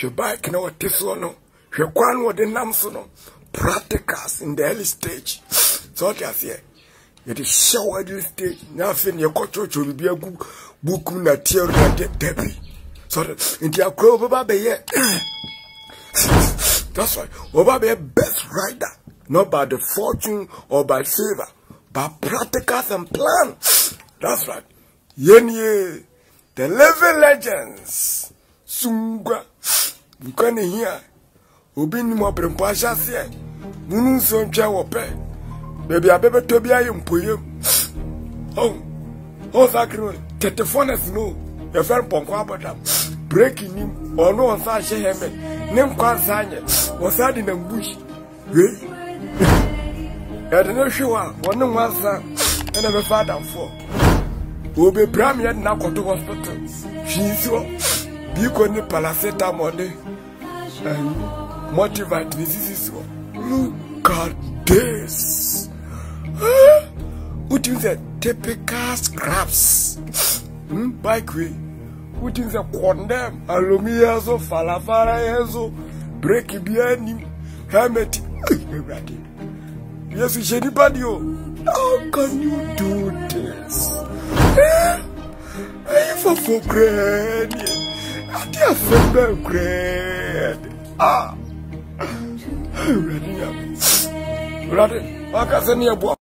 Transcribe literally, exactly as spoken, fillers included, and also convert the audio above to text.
she bike no this one no. She kwan wo de nam so no. Practicals in the early stage. So what I say? It is show early stage. Now fin your coach will be a good book na theory and get debris. So in the crow baba ye. That's right. Baba be best rider. Not by the fortune or by favor, but practicals and plan. That's right. Yenye, the living legends. Sungwa. You can hear. Obi ni mo brempo ahase. Munu so ntwa wo pe. Baby abebe to bia ye mpoye. Oh. Oh sakri. Tetefones no. Your friend ponko abodam. Breaking him or no on sa she heme. Nem kwa sanye. Osadi na mbush. Hey. I don't know sure one no answer and I'm a father for. Will be premier now go to hospital. She's so big on the paracetamol and motivate diseases. Look at this. What is the typical scraps? Hmm, bike way. What is the condemn? Alumiazo, falafara, break it behind him, helmet. Yes, we should anybody. How can you do this? I for for granted. I dear for granted. Ah, ready up, ready. What can I say?